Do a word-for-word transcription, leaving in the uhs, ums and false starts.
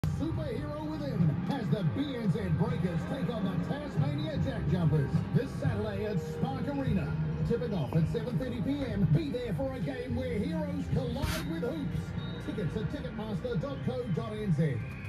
Superhero within as the B N Z Breakers take on the Tasmania Jack Jumpers this Saturday at Spark Arena. Tipping off at seven thirty p m. Be there for a game where heroes collide with hoops. Tickets at ticketmaster dot co dot n z.